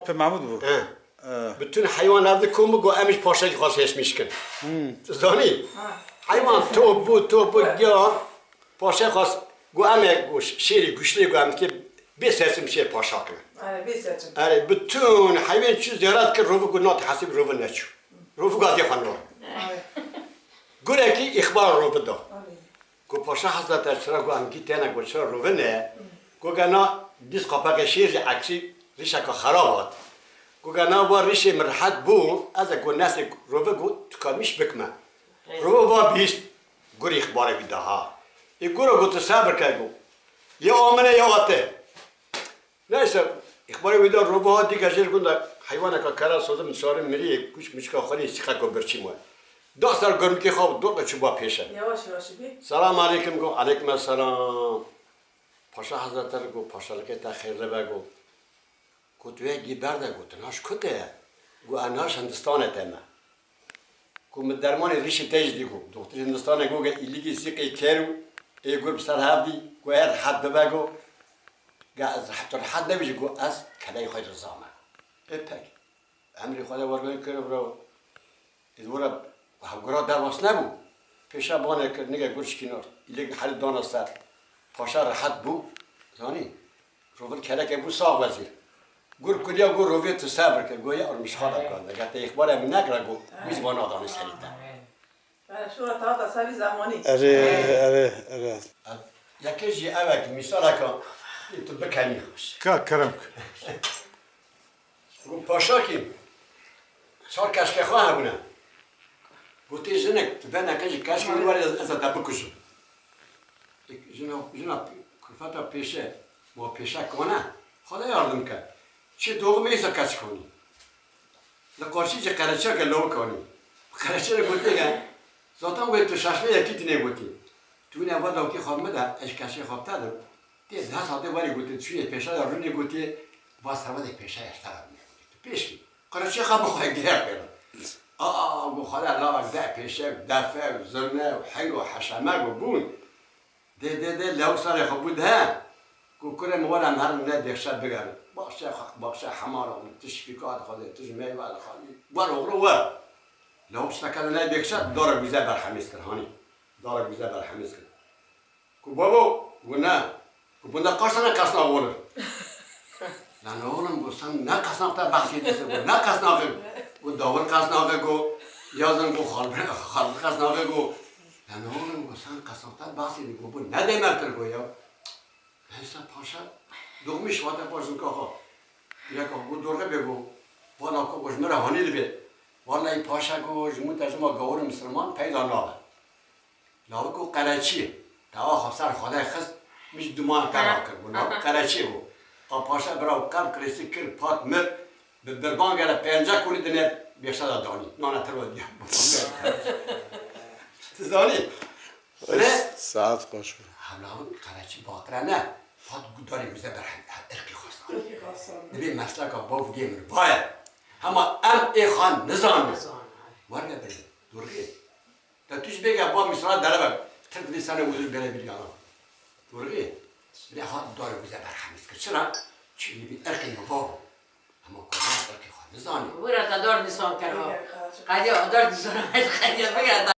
محمود بود. بتون حیوان هفته کم بگو امیش پاشا که خواست هش میشکن. زانی؟ حیوان تو بود یا پاشا خواست گو امه گوش شیری گوشلی گو ام که بیسیسم شیر پاشا کنه. بیسیسم. بتون حیوان چیز زیارت که روف گو نات حسب روف نچو. روف گازی خانور. گوره کی اخبار روف دا. گو پاشا حضرت چرا گو ام کی تینا گو چرا روف نه. گو گنا دیس قپاق شیر عکسی ریشه که خرابات. گو گنا با ریشه مرحت بو از گو ناس روف گو تکامیش بکمه. روف با بیست گوری اخبار ویدا ها. ای گورو گو تصبر کردو. یا آمنه یا آته. نه اخبار ویدا روف ها دیگه جر کنده حیوان که کار سازم سوار میری کوچ میشکا خالی سیخا کو برچی مو. دو سال گرم که خواب دو بچه با پیشه. یواش بی. سلام علیکم گو علیکم السلام. پاشا حضرت گو پاشا لکه تا خیر بگو. کتوی گیبرده گو تناش کته. گو اناش هندستانه تمه. گو مدرمان ریشی تیج دیگو. دکتر هندستانه گو که ایلیگی سیکی کرو. ای گو بسر هفتی گو هر حد بگو. گه از حد نمیشه گو از کلای خود رزامه. epek. امری خدا ورگوی کرد برو. ادوارا هفگرا در واس نبود. پیشه بانه کرد نگه گرش کنار. ایلیگ حال دانه سر. پاشا راحت بو. زانی. روبر کله که بو ساق وزیر. گر کلیا گر روی تو صبر کرد. گویا اور مشخاطب کرد. اگر تا اخبار امی نکرد گو میزبان آدانی سریده. شورا تا سوی زمانی. اره. یکیش یه اوک مثال که تو بکنی خوش. کرم. گو پاشا کیم. سال کشک خواه بونه. گوتی زنک تو به نکشی کشک میواری از دبکشم. جنا کفتا پیشه ما پیشه کنه خدا یاردم کرد. چه دوغ میسا کشک کنی. لقارشی چه قرچه که لو کنی. قرچه رو گوتی گه. ذاتا گوی تو ششمه یکی تینه گوتی. تو این اول لوکی خواب مده اش کشی خواب تدم. دیگه ده ساعته واری گوتی توی پیشه دارونی گوتی باز سرمده پیشه اشترم میگوتی. پیشی. قرچه خواب بخواه گیر کرد. گو خدا الله ده پیشه دفع زرنه و حنگ و حشمه و بون. ده لو سر خواب بود ها. گو کره موارم هر منه دخشت بگرد. باشه حمارا تشفیکات خواده تش میوه خواهی. برو. لو شکل نه دخشت داره بیزه برحمیز کرد هانی. داره بیزه برحمیز کرد. گو بابا گو نه. گو بنده قرصه نکسنا اولر. نه اولم گوستم نکسنا تا بخشی دیسه گو نکسنا گو داور کسنا گو یازن گو خالب کسنا گو نه اولم گوستم کسنا تا بخشی دیگه گو نده مرتر گو یا هستا پاشا دومیش واده پاشم که آقا یک گو دورگه بگو والا که گوش مره هانیل بی والا ای پاشا گو جمعون تجمع گوور مسلمان پیدا نابه لاوه گو قرچیه دوا خواب سر خدای خست میش دومان کرا کرد گو لاوه قرچیه گو پاشا براو کم کریسی کر پات مر به بربان گره پینجا کولی دنه بیشتر دانی نانه تر ودیم تزانی نه ساعت خوش بود هملاون قرچی باطره نه پات گوداری میزه برهم ارکی خواستان نبی مسئله که باو گیمر باید اما ای خان نظام وارگه بریم دورگه تا توش بگه با مثلا داره بگ ترک لیسانه وزیر بله بیلیانا دورگه بله خان داره میزه برهمیز کرد چرا؟ چیلی بی ارکی مباو اما کنه ارکی خان نظامی بورا تا دار نیسان کرد قدیا دار نیسان قدیا بگرد